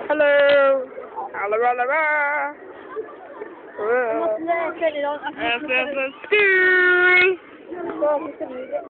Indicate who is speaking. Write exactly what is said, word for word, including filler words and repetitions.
Speaker 1: Hello. Hello, hello, hello.
Speaker 2: Turn it on.
Speaker 1: This is the school.
Speaker 2: Well, we can read it.